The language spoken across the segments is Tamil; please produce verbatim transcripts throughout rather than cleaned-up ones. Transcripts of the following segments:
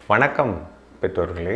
வணக்கம் பெற்றோர்களே.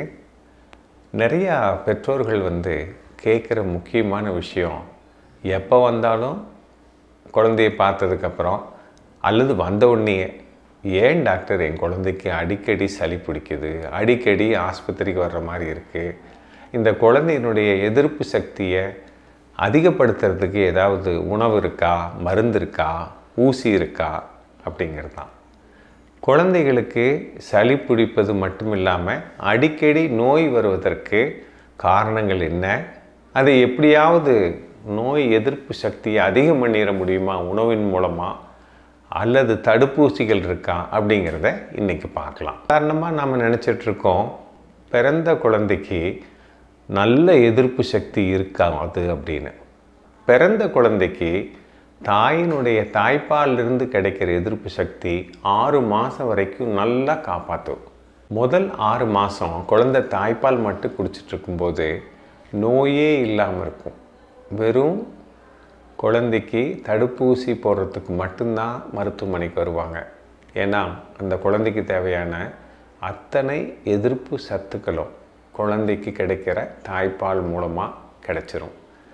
நிறையா பெற்றோர்கள் வந்து கேட்குற முக்கியமான விஷயம், எப்போ வந்தாலும் குழந்தையை பார்த்ததுக்கப்புறம் அல்லது வந்த உடனே, ஏன் டாக்டர் என் குழந்தைக்கு அடிக்கடி சளி பிடிக்குது, அடிக்கடி ஆஸ்பத்திரிக்கு வர்ற மாதிரி இருக்குது, இந்த குழந்தையினுடைய எதிர்ப்பு சக்தியை அதிகப்படுத்துறதுக்கு ஏதாவது உணவு இருக்கா, மருந்து இருக்கா, ஊசி இருக்கா அப்படிங்கிறது தான். குழந்தைகளுக்கு சளி பிடிப்பது மட்டும் இல்லாமல் அடிக்கடி நோய் வருவதற்கு காரணங்கள் என்ன, அதை எப்படியாவது நோய் எதிர்ப்பு சக்தியை அதிகம் பண்ணிட முடியுமா உணவின் மூலமாக, அல்லது தடுப்பூசிகள் இருக்கா அப்படிங்கிறத இன்றைக்கி பார்க்கலாம். காரணமாக நாம் நினச்சிட்ருக்கோம் பிறந்த குழந்தைக்கு நல்ல எதிர்ப்பு சக்தி இருக்காது அப்படின்னு. பிறந்த குழந்தைக்கு தாயினுடைய தாய்ப்பாலிலிருந்து கிடைக்கிற எதிர்ப்பு சக்தி ஆறு மாதம் வரைக்கும் நல்லா காப்பாற்றும். முதல் ஆறு மாதம் குழந்தை தாய்ப்பால் மட்டும் குடிச்சிட்டு இருக்கும்போது நோயே இல்லாமல் இருக்கும். வெறும் குழந்தைக்கு தடுப்பூசி போடுறதுக்கு மட்டும்தான் மருத்துவமனைக்கு வருவாங்க. ஏன்னா அந்த குழந்தைக்கு தேவையான அத்தனை எதிர்ப்பு சத்துக்களும் குழந்தைக்கு கிடைக்கிற தாய்ப்பால் மூலமாக கிடைச்சிரும்.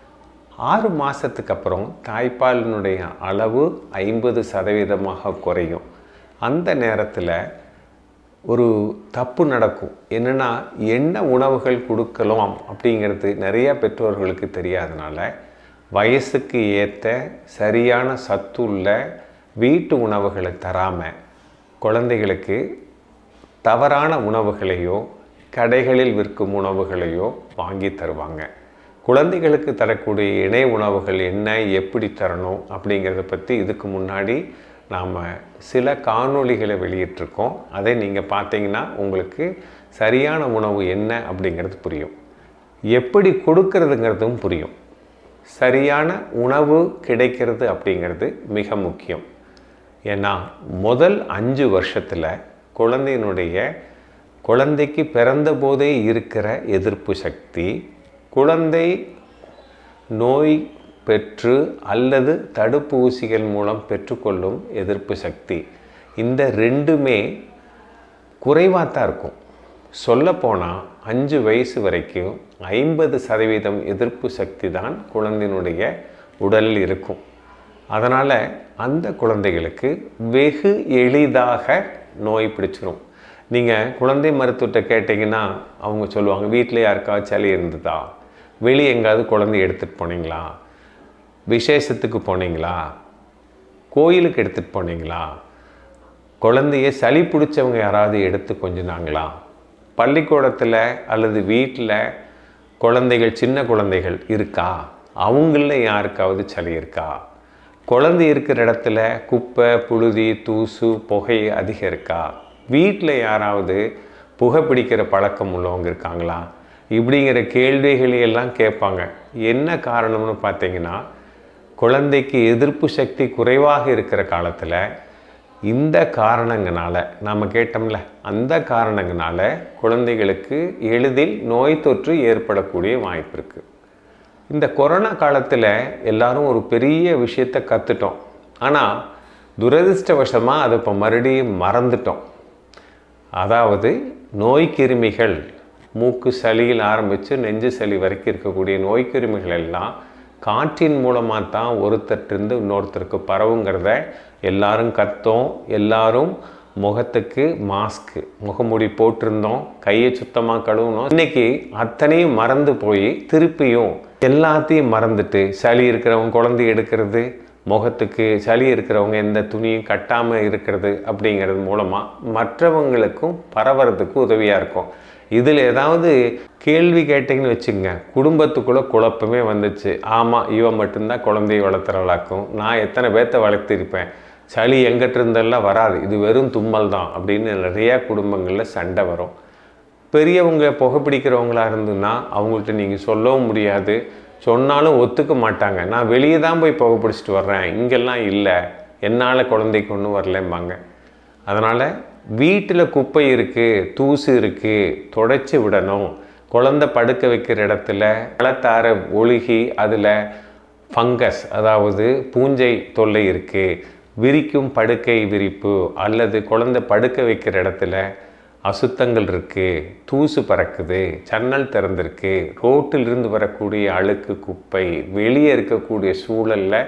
ஆறு மாதத்துக்கு அப்புறம் தாய்ப்பாலினுடைய அளவு ஐம்பது சதவீதமாக குறையும். அந்த நேரத்தில் ஒரு தப்பு நடக்கும். என்னென்னா, என்ன உணவுகள் கொடுக்கலாம் அப்படிங்கிறது நிறையா பெற்றோர்களுக்கு தெரியாதனால வயசுக்கு ஏற்ற சரியான சத்துள்ள வீட்டு உணவுகளை தராமல் குழந்தைகளுக்கு தவறான உணவுகளையோ கடைகளில் விற்கும் உணவுகளையோ வாங்கி தருவாங்க. குழந்தைகளுக்கு தரக்கூடிய இணை உணவுகள் என்ன, எப்படி தரணும் அப்படிங்கிறத பற்றி இதுக்கு முன்னாடி நாம் சில காணொளிகளை வெளியிட்டிருக்கோம். அதை நீங்கள் பார்த்தீங்கன்னா உங்களுக்கு சரியான உணவு என்ன அப்படிங்கிறது புரியும், எப்படி கொடுக்கறதுங்கிறதும் புரியும். சரியான உணவு கிடைக்கிறது அப்படிங்கிறது மிக முக்கியம். ஏன்னா முதல் அஞ்சு வருஷத்தில் குழந்தையினுடைய குழந்தைக்கு பிறந்த போதே இருக்கிற எதிர்ப்பு சக்தி, குழந்தை நோய் பெற்று அல்லது தடுப்பூசிகள் மூலம் பெற்றுக்கொள்ளும் எதிர்ப்பு சக்தி, இந்த ரெண்டுமே குறைவாக தான் இருக்கும். சொல்லப்போனால் அஞ்சு வயசு வரைக்கும் ஐம்பது சதவீதம் எதிர்ப்பு சக்தி தான் குழந்தையினுடைய உடலில் இருக்கும். அதனால் அந்த குழந்தைகளுக்கு வெகு எளிதாக நோய் பிடிச்சிரும். நீங்கள் குழந்தை மருத்துவத்தை கேட்டிங்கன்னா அவங்க சொல்லுவாங்க, வீட்டில் யாருக்காவது சளி இருந்ததா, வெளியே எங்காவது குழந்தை எடுத்துகிட்டு போனீங்களா, விசேஷத்துக்கு போனீங்களா, கோயிலுக்கு எடுத்துகிட்டு போனீங்களா, குழந்தைய சளி பிடிச்சவங்க யாராவது எடுத்து கொஞ்சினாங்களா, பள்ளிக்கூடத்தில் அல்லது வீட்டில் குழந்தைகள் சின்ன குழந்தைகள் இருக்கா, அவங்களில் யாருக்காவது சளி இருக்கா, குழந்தை இருக்கிற இடத்துல குப்பை புழுதி தூசு புகை அதிகம் இருக்கா, வீட்டில் யாராவது புகைப்பிடிக்கிற பழக்கம் உள்ளவங்க இருக்காங்களா, இப்படிங்கிற கேள்விகளையெல்லாம் கேட்பாங்க. என்ன காரணம்னு பார்த்தீங்கன்னா, குழந்தைக்கு எதிர்ப்பு சக்தி குறைவாக இருக்கிற காலத்தில் இந்த காரணங்களால் நாம் கேட்டோம்ல, அந்த காரணங்களால குழந்தைகளுக்கு எளிதில் நோய் தொற்று ஏற்படக்கூடிய வாய்ப்பு இருக்குது. இந்த கொரோனா காலத்தில் எல்லாரும் ஒரு பெரிய விஷயத்தை கற்றுட்டோம். ஆனால் துரதிர்ஷ்டவசமாக அதை இப்போ மறுபடியும் மறந்துட்டோம். அதாவது நோய்க்கிருமிகள், மூக்கு சளியில் ஆரம்பித்து நெஞ்சு சளி வரைக்கும் இருக்கக்கூடிய நோய்க்கிருமிகள் எல்லாம் காற்றின் மூலமாக தான் ஒருத்தட்டிருந்து இன்னொருத்தருக்கு பரவுங்கிறத எல்லாரும் கற்றோம். எல்லாரும் முகத்துக்கு மாஸ்க்கு முகமூடி போட்டிருந்தோம், கையை சுத்தமாக கழுவணும். இன்றைக்கி அத்தனையும் மறந்து போய் திருப்பியும் எல்லாத்தையும் மறந்துட்டு சளி இருக்கிறவங்க குழந்தை எடுக்கிறது, முகத்துக்கு சளி இருக்கிறவங்க எந்த துணியும் கட்டாமல் இருக்கிறது அப்படிங்கிறது மூலமாக மற்றவங்களுக்கும் பரவறதுக்கு உதவியாக இருக்கும். இதில் ஏதாவது கேள்வி கேட்டிங்கன்னு வச்சுங்க, குடும்பத்துக்குள்ளே குழப்பமே வந்துச்சு. ஆமாம், இவன் மட்டும்தான் குழந்தையை வளர்த்துறவளாக்கும், நான் எத்தனை பேர்த்த வளர்த்திருப்பேன், சளி எங்கிட்ட இருந்தெல்லாம் வராது, இது வெறும் தும்மல் தான் அப்படின்னு நிறையா குடும்பங்களில் சண்டை வரும். பெரியவங்க புகைப்பிடிக்கிறவங்களாக இருந்துன்னா அவங்கள்ட்ட நீங்கள் சொல்லவும் முடியாது, சொன்னாலும் ஒத்துக்க மாட்டாங்க. நான் வெளியே தான் போய் புகைப்பிடிச்சிட்டு வர்றேன், இங்கெல்லாம் இல்லை, என்னால் குழந்தைக்கு ஒன்றும் வரலம்பாங்க. அதனால் வீட்டில் குப்பை இருக்குது, தூசு இருக்குது, தொடச்சி விடணும். குழந்தை படுக்க வைக்கிற இடத்துல மலத்தார ஒழுகி அதில் ஃபங்கஸ் அதாவது பூஞ்சை தொல்லை இருக்குது, விரிக்கும் படுக்கை விரிப்பு அல்லது குழந்தை படுக்க வைக்கிற இடத்துல அசுத்தங்கள் இருக்குது, தூசு பறக்குது, ஜன்னல் திறந்திருக்கு, ரோட்டிலிருந்து வரக்கூடிய அழுக்கு குப்பை, வெளியே இருக்கக்கூடிய சூழலில்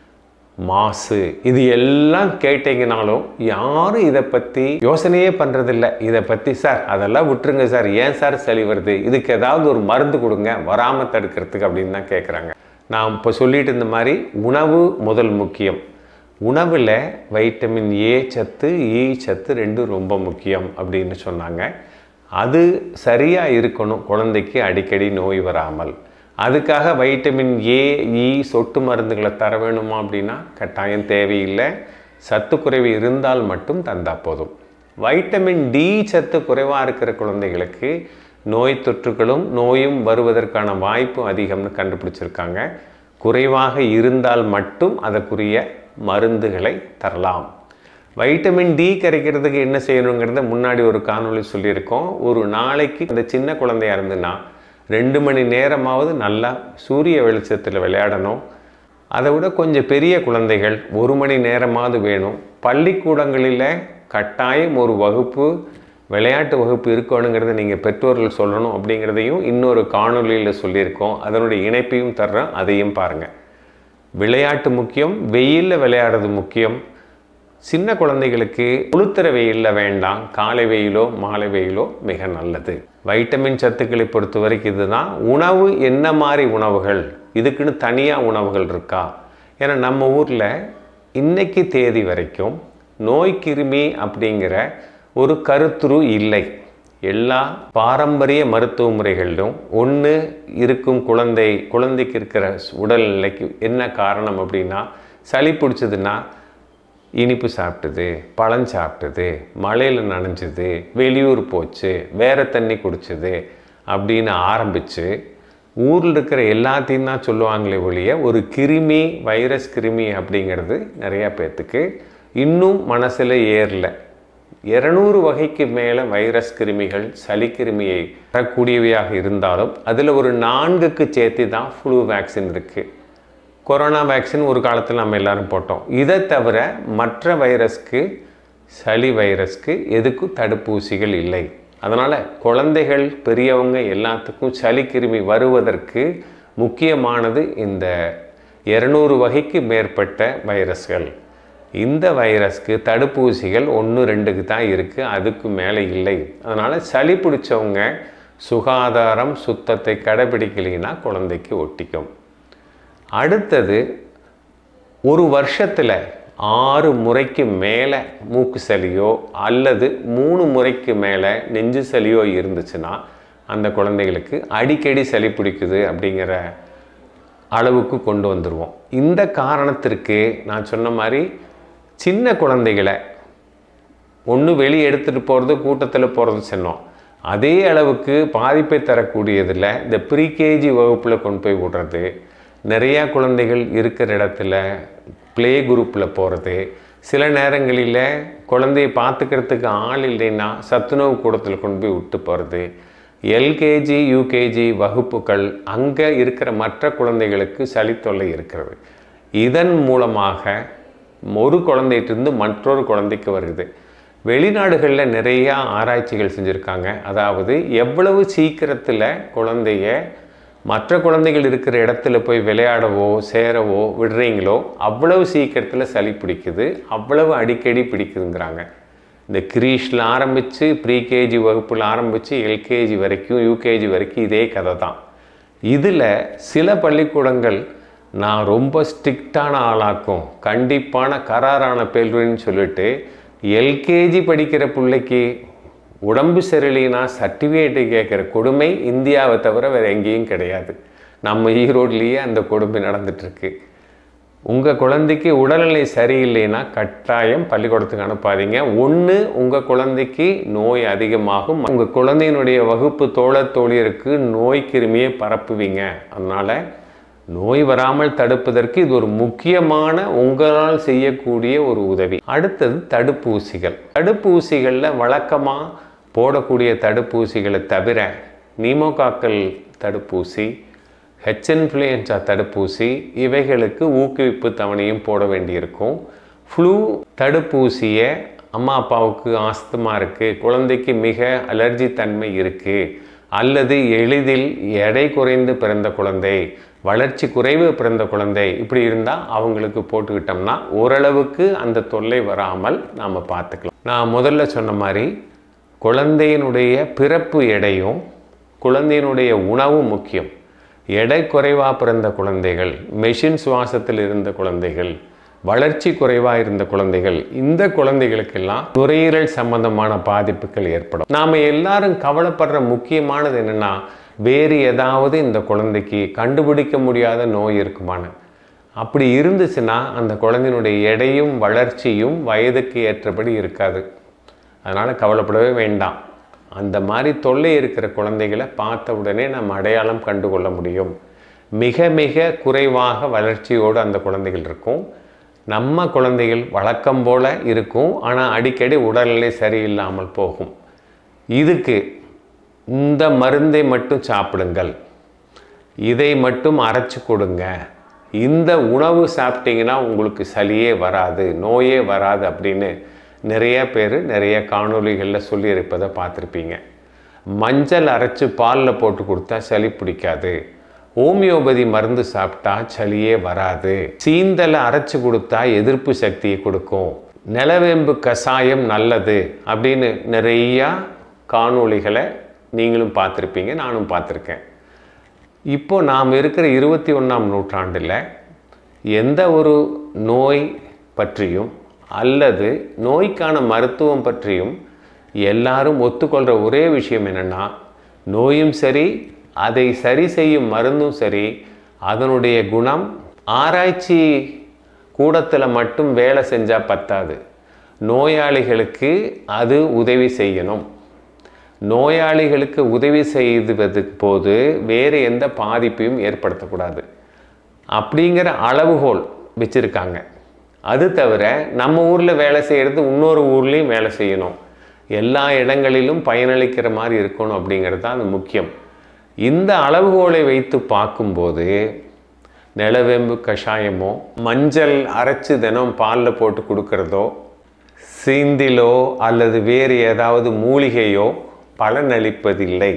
மாசு, இது எல்லாம் கேட்டீங்கனாலும் யாரும் இதை பற்றி யோசனையே பண்ணுறதில்ல. இதை பற்றி சார் அதெல்லாம் விட்டுருங்க சார், ஏன் சார் சளி வருது, இதுக்கு ஏதாவது ஒரு மருந்து கொடுங்க வராமல் தடுக்கிறதுக்கு அப்படின்னு தான் கேட்குறாங்க. நான் இப்போ சொல்லிட்டு இருந்த மாதிரி உணவு முதல் முக்கியம். உணவில் வைட்டமின் ஏ சத்து, இ சத்து ரெண்டும் ரொம்ப முக்கியம் அப்படின்னு சொன்னாங்க. அது சரியாக இருக்கணும் குழந்தைக்கு அடிக்கடி நோய் வராமல். அதுக்காக வைட்டமின் ஏ, இ சொட்டு மருந்துகளை தர வேணுமா அப்படின்னா கட்டாயம் தேவையில்லை. சத்து குறைவு இருந்தால் மட்டும் தந்தால் போதும். வைட்டமின் டி சத்து குறைவாக இருக்கிற குழந்தைகளுக்கு நோய் தொற்றுகளும் நோயும் வருவதற்கான வாய்ப்பு அதிகம்னு கண்டுபிடிச்சிருக்காங்க. குறைவாக இருந்தால் மட்டும் அதற்குரிய மருந்துகளை தரலாம். வைட்டமின் டி கிடைக்கிறதுக்கு என்ன செய்யணுங்கிறத முன்னாடி ஒரு காணொளி சொல்லியிருக்கோம். ஒரு நாளைக்கு இந்த சின்ன குழந்தையா இருந்துன்னா ரெண்டு மணி நேரமாவது நல்லா சூரிய வெளிச்சத்தில் விளையாடணும். அதை விட கொஞ்சம் பெரிய குழந்தைகள் ஒரு மணி நேரமாவது வேணும். பள்ளிக்கூடங்களில் கட்டாயம் ஒரு வகுப்பு விளையாட்டு வகுப்பு இருக்கணுங்கிறத நீங்கள் பெற்றோர்கள் சொல்லணும் அப்படிங்கிறதையும் இன்னொரு காணொலியில் சொல்லியிருக்கோம். அதனுடைய இணைப்பையும் தர்றேன், அதையும் பாருங்கள். விளையாட்டு முக்கியம், வெயிலில் விளையாடுறது முக்கியம். சின்ன குழந்தைகளுக்கு குளுத்துற வெயிலில் வேண்டாம், காலை வெயிலோ மாலை வெயிலோ மிக நல்லது. வைட்டமின் சத்துக்களை பொறுத்த வரைக்கும் இதுதான். உணவு என்ன மாதிரி உணவுகள், இதுக்குன்னு தனியாக உணவுகள் இருக்கா? ஏன்னா நம்ம ஊரில் இன்னைக்கு தேதி வரைக்கும் நோய் கிருமி அப்படிங்கிற ஒரு கருத்துரு இல்லை. எல்லா பாரம்பரிய மருத்துவ முறைகளிலும் ஒன்று இருக்கும் குழந்தை குழந்தைக்கு இருக்கிற உடல்நிலைக்கு என்ன காரணம் அப்படின்னா, சளி பிடிச்சதுன்னா இனிப்பு சாப்பிட்டது, பழம் சாப்பிட்டது, மழையில் நனைஞ்சது, வெளியூர் போச்சு, வேறு தண்ணி குடிச்சது அப்படின்னு ஆரம்பித்து ஊரில் இருக்கிற எல்லாத்தையும் தான் சொல்லுவாங்களே ஒழிய ஒரு கிருமி, வைரஸ் கிருமி அப்படிங்கிறது நிறையா பேர்த்துக்கு இன்னும் மனசில் ஏறல. இருநூறு வகைக்கு மேலே வைரஸ் கிருமிகள் சளி கிருமியை தரக்கூடியவையாக இருந்தாலும் அதில் ஒரு நான்குக்கு சேர்த்து தான் ஃப்ளூ வேக்சின் இருக்குது. கொரோனா வேக்சின் ஒரு காலத்தில் நம்ம எல்லோரும் போட்டோம். இதை தவிர மற்ற வைரஸ்க்கு, சளி வைரஸ்க்கு எதுக்கும் தடுப்பூசிகள் இல்லை. அதனால் குழந்தைகள் பெரியவங்க எல்லாத்துக்கும் சளி கிருமி வருவதற்கு முக்கியமானது இந்த இருநூறு வகைக்கு மேற்பட்ட வைரஸ்கள். இந்த வைரஸ்க்கு தடுப்பூசிகள் ஒன்று ரெண்டுக்கு தான் இருக்குது, அதுக்கு மேலே இல்லை. அதனால் சளி பிடிச்சவங்க சுகாதாரம் சுத்தத்தை கடைபிடிக்கலைன்னா குழந்தைக்கு ஒட்டிக்கும். அடுத்தது, ஒரு வருஷத்தில் ஆறு முறைக்கு மேலே மூக்கு சளியோ அல்லது மூணு முறைக்கு மேலே நெஞ்சு சளியோ இருந்துச்சுன்னா அந்த குழந்தைகளுக்கு அடிக்கடி சளி பிடிக்குது அப்படிங்கிற அளவுக்கு கொண்டு வந்துடுவோம். இந்த காரணத்திற்கு நான் சொன்ன மாதிரி சின்ன குழந்தைகளை ஒன்று வெளியே எடுத்துகிட்டு போகிறது, கூட்டத்தில் போகிறது சொன்னோம். அதே அளவுக்கு பாதிப்பை தரக்கூடியதில் இந்த ப்ரீகேஜி வகுப்பில் கொண்டு போய் விடுறது, நிறையா குழந்தைகள் இருக்கிற இடத்துல ப்ளே குரூப்பில் போகிறது, சில நேரங்களில் குழந்தையை பார்த்துக்கிறதுக்கு ஆள் இல்லைன்னா சத்துணவு கூடத்தில் கொண்டு போய் விட்டு போகிறது, எல்கேஜி யூகேஜி வகுப்புகள் அங்கே இருக்கிற மற்ற குழந்தைகளுக்கு சளி தொல்லை இருக்கிறது. இதன் மூலமாக ஒரு குழந்தைகிட்டருந்து மற்றொரு குழந்தைக்கு வருது. வெளிநாடுகளில் நிறையா ஆராய்ச்சிகள் செஞ்சுருக்காங்க. அதாவது எவ்வளவு சீக்கிரத்தில் குழந்தைய மற்ற குழந்தைகள் இருக்கிற இடத்துல போய் விளையாடவோ சேரவோ விடுறீங்களோ அவ்வளவு சீக்கிரத்தில் சளி பிடிக்குது, அவ்வளவு அடிக்கடி பிடிக்குதுங்கிறாங்க. இந்த கிரீஷில் ஆரம்பித்து ப்ரீகேஜி வகுப்பில் ஆரம்பித்து எல்கேஜி வரைக்கும் யூகேஜி வரைக்கும் இதே கதை தான். இதில் சில பள்ளிக்கூடங்கள் நான் ரொம்ப ஸ்ட்ரிக்டான ஆளாக்கும், கண்டிப்பான கராரான பேல்வின்னு சொல்லிட்டு எல்கேஜி படிக்கிற பிள்ளைக்கு உடம்பு சரியில்லைனா சர்டிஃபிகேட்டு கேட்குற கொடுமை இந்தியாவை தவிர வேறு எங்கேயும் கிடையாது. நம்ம ஈரோட்லேயே அந்த கொடுமை நடந்துகிட்ருக்கு. உங்கள் குழந்தைக்கு உடல்நிலை சரியில்லைன்னா கட்டாயம் பள்ளிக்கூடத்துக்கு அனுப்பாதீங்க. ஒன்று, உங்கள் குழந்தைக்கு நோய் அதிகமாகும், உங்கள் குழந்தையினுடைய வகுப்பு தோழர் தோழியருக்கு நோய் கிருமியை பரப்புவீங்க. அதனால் நோய் வராமல் தடுப்பதற்கு இது ஒரு முக்கியமான உங்களால் செய்யக்கூடிய ஒரு உதவி. அடுத்தது தடுப்பூசிகள். தடுப்பூசிகளில் வழக்கமாக போடக்கூடிய தடுப்பூசிகளை தவிர நிமோகாக்கல் தடுப்பூசி, ஹெச் இன்ஃப்ளூயன்சா தடுப்பூசி, இவைகளுக்கு ஊக்குவிப்பு தவணையும் போட வேண்டியிருக்கும். ஃப்ளூ தடுப்பூசியை அம்மா அப்பாவுக்கு ஆஸ்துமா இருக்குது, குழந்தைக்கு மிக அலர்ஜி தன்மை இருக்குது, அல்லது எளிதில் எடை குறைந்து பிறந்த குழந்தை, வளர்ச்சி குறைவு பிறந்த குழந்தை, இப்படி இருந்தால் அவங்களுக்கு போட்டுக்கிட்டோம்னா ஓரளவுக்கு அந்த தொல்லை வராமல் நாம் பார்த்துக்கலாம். நான் முதல்ல சொன்ன மாதிரி குழந்தையினுடைய பிறப்பு எடையும் குழந்தையினுடைய உணவும் முக்கியம். எடை குறைவாக பிறந்த குழந்தைகள், மெஷின் சுவாசத்தில் இருந்த குழந்தைகள், வளர்ச்சி குறைவாக இருந்த குழந்தைகள், இந்த குழந்தைகளுக்கெல்லாம் நுரையீரல் சம்பந்தமான பாதிப்புகள் ஏற்படும். நாம் எல்லாரும் கவலைப்படுற முக்கியமானது என்னென்னா, வேறு ஏதாவது இந்த குழந்தைக்கு கண்டுபிடிக்க முடியாத நோய் இருக்குமான்னு. அப்படி இருந்துச்சுன்னா அந்த குழந்தையினுடைய எடையும் வளர்ச்சியும் வயதுக்கு ஏற்றபடி இருக்காது. அதனால் கவலைப்படவே வேண்டாம். அந்த மாதிரி தொல்லை இருக்கிற குழந்தைகளை பார்த்த உடனே நம்ம அடையாளம் கண்டுகொள்ள முடியும். மிக மிக குறைவாக வளர்ச்சியோடு அந்த குழந்தைகள் இருக்கும். நம்ம குழந்தைகள் வழக்கம் போல் இருக்கும், ஆனால் அடிக்கடி உடல்நிலை சரியில்லாமல் போகும். இதுக்கு இந்த மருந்தை மட்டும் சாப்பிடுங்கள், இதை மட்டும் அரைச்சி கொடுங்க, இந்த உணவு சாப்பிட்டீங்கன்னா உங்களுக்கு சளியே வராது, நோயே வராது அப்படின்னு நிறைய பேர் நிறைய காணொளிகளில் சொல்லியிருப்பதை பார்த்துருப்பீங்க. மஞ்சள் அரைச்சி பாலில் போட்டு கொடுத்தா சளி பிடிக்காது, ஹோமியோபதி மருந்து சாப்பிட்டா சளியே வராது, சீந்தலை அரைச்சி கொடுத்தா எதிர்ப்பு சக்தியை கொடுக்கும், நிலவேம்பு கஷாயம் நல்லது அப்படின்னு நிறையா காணொளிகளை நீங்களும் பார்த்துருப்பீங்க, நானும் பார்த்துருக்கேன். இப்போ நாம் இருக்கிற இருபத்தி ஒன்றாம் நூற்றாண்டில் எந்த ஒரு நோய் பற்றியும் அல்லது நோய்க்கான மருத்துவம் பற்றியும் எல்லாரும் ஒத்துக்கொள்கிற ஒரே விஷயம் என்னென்னா, நோயும் சரி அதை சரி செய்யும் மருந்தும் சரி அதனுடைய குணம் ஆராய்ச்சி கூடத்தில் மட்டும் வேலை செஞ்சால் பத்தாது, நோயாளிகளுக்கு அது உதவி செய்யணும். நோயாளிகளுக்கு உதவி செய்வதுக்கு போது வேறு எந்த பாதிப்பையும் ஏற்படுத்தக்கூடாது அப்படிங்கிற அளவுகோல் வச்சுருக்காங்க. அது தவிர நம்ம ஊரில் வேலை செய்கிறது இன்னொரு ஊர்லேயும் வேலை செய்யணும், எல்லா இடங்களிலும் பயனளிக்கிற மாதிரி இருக்கணும் அப்படிங்கிறது தான் அது முக்கியம். இந்த அளவுகோலை வைத்து பார்க்கும்போது நிலவேம்பு கஷாயமோ மஞ்சள் அரைச்சி தினம் பாலில் போட்டு கொடுக்கறதோ சீந்திலோ அல்லது வேறு ஏதாவது மூலிகையோ பலனளிப்பதில்லை.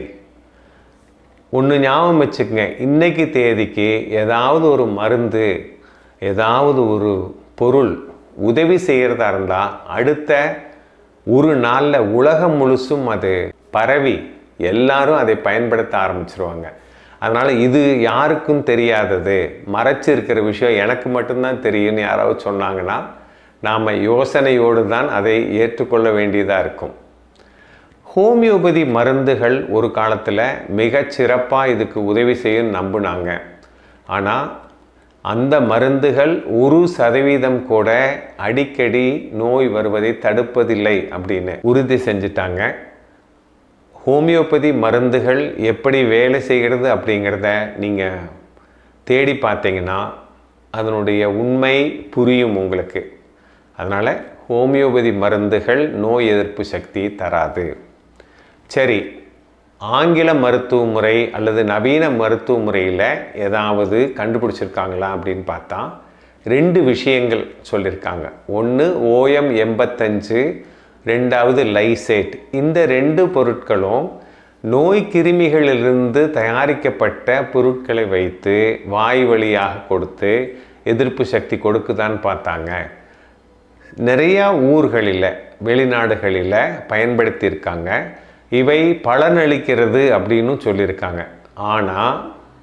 ஒன்று ஞாபகம் வச்சுக்கங்க, இன்றைக்கி தேதிக்கு ஏதாவது ஒரு மருந்து ஏதாவது ஒரு பொருள் உதவி செய்கிறதா இருந்தால் அடுத்த ஒரு நாளில் உலகம் முழுசும் அது பரவி எல்லாரும் அதை பயன்படுத்த ஆரம்பிச்சிருவாங்க. அதனால் இது யாருக்கும் தெரியாதது, மறைச்சி இருக்கிற விஷயம் எனக்கு மட்டும்தான் தெரியும்னு யாராவது சொன்னாங்கன்னா நாம் யோசனையோடு தான் அதை ஏற்றுக்கொள்ள வேண்டியதாக இருக்கும். ஹோமியோபதி மருந்துகள் ஒரு காலத்தில் மிகச் சிறப்பாக இதுக்கு உதவி செய்யும் நம்பினாங்க. ஆனால் அந்த மருந்துகள் ஒரு சதவீதம் கூட அடிக்கடி நோய் வருவதை தடுப்பதில்லை அப்படின்னு உறுதி செஞ்சிட்டாங்க. ஹோமியோபதி மருந்துகள் எப்படி வேலை செய்கிறது அப்படிங்கிறத நீங்கள் தேடி பார்த்தீங்கன்னா அதனுடைய உண்மை புரியும் உங்களுக்கு. அதனால் ஹோமியோபதி மருந்துகள் நோய் எதிர்ப்பு சக்தி தராது. சரி, ஆங்கில மருத்துவ முறை அல்லது நவீன மருத்துவ முறையில் ஏதாவது கண்டுபிடிச்சிருக்காங்களா அப்படின்னு பார்த்தா ரெண்டு விஷயங்கள் சொல்லியிருக்காங்க. ஒன்று ஓஎம் எண்பத்தஞ்சு, ரெண்டாவது லைசேட். இந்த ரெண்டு பொருட்களும் நோய் கிருமிகளிலிருந்து தயாரிக்கப்பட்ட பொருட்களை வைத்து வாய் வழியாக கொடுத்து எதிர்ப்பு சக்தி கொடுக்குதான்னு பார்த்தாங்க. நிறையா ஊர்களில் வெளிநாடுகளில் பயன்படுத்தியிருக்காங்க. இவை பலனளிக்கிறது அப்படின்னு சொல்லியிருக்காங்க. ஆனால்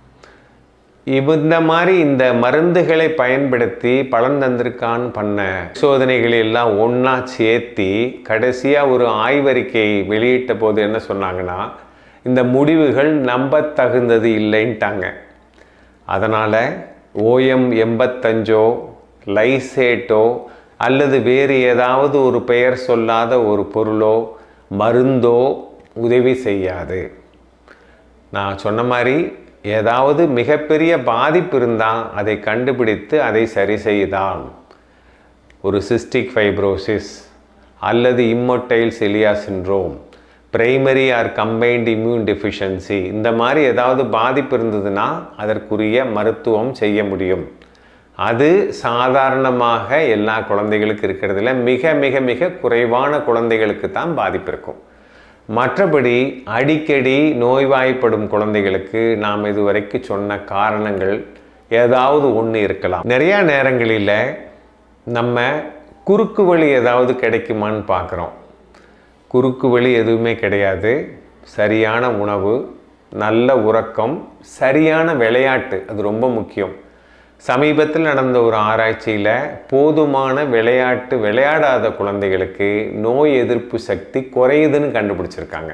இந்த மாதிரி இந்த மருந்துகளை பயன்படுத்தி பலன் தந்திருக்கான்னு பண்ண சோதனைகளை எல்லாம் ஒன்றா சேர்த்தி கடைசியாக ஒரு ஆய்வறிக்கை வெளியிட்ட போது என்ன சொன்னாங்கன்னா, இந்த முடிவுகள் நம்ப தகுந்தது இல்லைன்ட்டாங்க. அதனால் ஓஎம் எண்பத்தஞ்சோ லைசேட்டோ அல்லது வேறு ஏதாவது ஒரு பெயர் சொல்லாத ஒரு பொருளோ மருந்தோ உதவி செய்யாது. நான் சொன்ன மாதிரி ஏதாவது மிகப்பெரிய பாதிப்பு இருந்தால் அதை கண்டுபிடித்து அதை சரி செய்தான். ஒரு சிஸ்டிக் ஃபைப்ரோசிஸ் அல்லது immotile cilia syndrome, primary or combined immune deficiency, இந்த மாதிரி ஏதாவது பாதிப்பு இருந்ததுன்னா அதற்குரிய மருத்துவம் செய்ய முடியும். அது சாதாரணமாக எல்லா குழந்தைகளுக்கு இருக்கிறதுல மிக மிக மிக குறைவான குழந்தைகளுக்கு தான் பாதிப்பு இருக்கும். மற்றபடி அடிக்கடி நோய்வாய்ப்படும் குழந்தைகளுக்கு நாம் இதுவரைக்கும் சொன்ன காரணங்கள் ஏதாவது ஒன்று இருக்கலாம். நிறையா நேரங்களில் நம்ம குறுக்கு வழி ஏதாவது கிடைக்குமான்னு பார்க்குறோம். குறுக்கு வழி எதுவுமே கிடையாது. சரியான உணவு, நல்ல உறக்கம், சரியான விளையாட்டு, அது ரொம்ப முக்கியம். சமீபத்தில் நடந்த ஒரு ஆராய்ச்சியில் போதுமான விளையாட்டு விளையாடாத குழந்தைகளுக்கு நோய் எதிர்ப்பு சக்தி குறையுதுன்னு கண்டுபிடிச்சிருக்காங்க.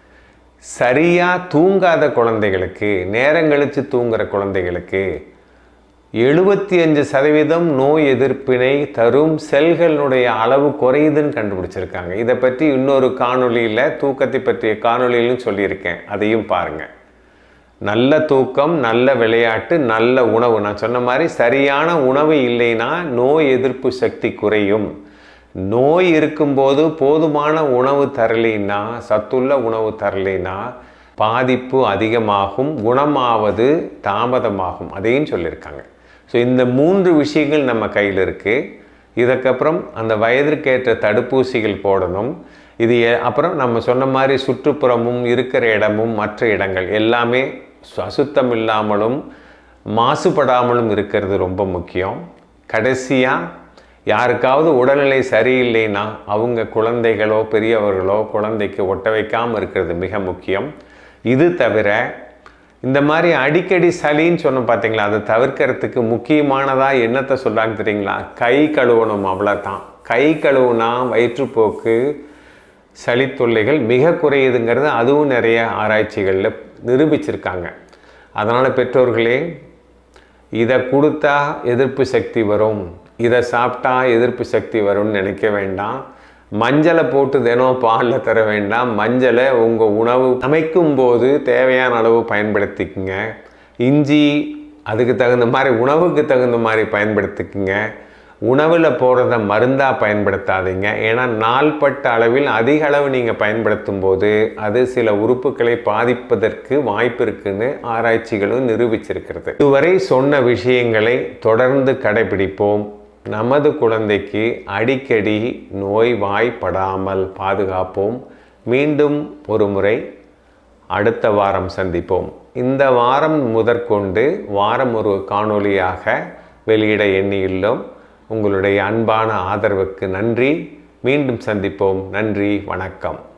சரியாக தூங்காத குழந்தைகளுக்கு, நேரங்கழித்து தூங்குகிற குழந்தைகளுக்கு எழுபத்தி அஞ்சு சதவீதம் நோய் எதிர்ப்பினை தரும் செல்களுடைய அளவு குறையுதுன்னு கண்டுபிடிச்சிருக்காங்க. இதை பற்றி இன்னொரு காணொலியில், தூக்கத்தை பற்றிய காணொலியிலும் சொல்லியிருக்கேன், அதையும் பாருங்கள். நல்ல தூக்கம், நல்ல விளையாட்டு, நல்ல உணவு. நான் சொன்ன மாதிரி சரியான உணவு இல்லைன்னா நோய் எதிர்ப்பு சக்தி குறையும். நோய் இருக்கும்போது போதுமான உணவு தரலைன்னா, சத்துள்ள உணவு தரலைன்னா பாதிப்பு அதிகமாகும், குணமாவது தாமதமாகும், அதையும் சொல்லியிருக்காங்க. ஸோ இந்த மூன்று விஷயங்கள் நம்ம கையில் இருக்குது. இதுக்கப்புறம் அந்த வயதிற்கேற்ற தடுப்பூசிகள் போடணும். இது அப்புறம் நம்ம சொன்ன மாதிரி சுற்றுப்புறமும் இருக்கிற இடமும் மற்ற இடங்கள் எல்லாமே அசுத்தம் இல்லாமலும் மாசுபடாமலும் இருக்கிறது ரொம்ப முக்கியம். கடைசியாக யாருக்காவது உடல்நிலை சரியில்லைன்னா அவங்க குழந்தைகளோ பெரியவர்களோ குழந்தைக்கு ஒட்ட வைக்காமல் இருக்கிறது மிக முக்கியம். இது தவிர இந்த மாதிரி அடிக்கடி சளின்னு சொன்னோம் பார்த்தீங்களா, அதை தவிர்க்கிறதுக்கு முக்கியமானதாக என்னத்தை சொல்கிறாங்க தெரியுங்களா? கை கழுவணும், அவ்வளோதான். கை கழுவுனா வயிற்றுப்போக்கு, சளி தொல்லைகள் மிக குறையுதுங்கிறது அதுவும் நிறைய ஆராய்ச்சிகளில் நிரூபிச்சிருக்காங்க. அதனால் பெற்றோர்களே, இதை கொடுத்தா எதிர்ப்பு சக்தி வரும், இதை சாப்பிட்டா எதிர்ப்பு சக்தி வரும்னு நினைக்க வேண்டாம். மஞ்சளை போட்டு தினம் பாலில் தர வேண்டாம். மஞ்சளை உங்கள் உணவு சமைக்கும் போது தேவையான அளவு பயன்படுத்திக்குங்க. இஞ்சி அதுக்கு தகுந்த மாதிரி, உணவுக்கு தகுந்த மாதிரி பயன்படுத்திக்குங்க. உணவில் போடுறத மருந்தாக பயன்படுத்தாதீங்க. ஏன்னா நாள்பட்ட அளவில் அதிக அளவு நீங்கள் பயன்படுத்தும் போது அது சில உறுப்புகளை பாதிப்பதற்கு வாய்ப்பு இருக்குன்னு ஆராய்ச்சிகளும் நிரூபிச்சிருக்கிறது. இதுவரை சொன்ன விஷயங்களை தொடர்ந்து கடைபிடிப்போம். நமது குழந்தைக்கு அடிக்கடி நோய்வாய்ப்படாமல் பாதுகாப்போம். மீண்டும் ஒரு முறை அடுத்த வாரம் சந்திப்போம். இந்த வாரம் முதற்கொண்டு வாரம் ஒரு காணொளியாக வெளியிட எண்ணியுள்ளோம். உங்களுடைய அன்பான ஆதரவுக்கு நன்றி. மீண்டும் சந்திப்போம். நன்றி, வணக்கம்.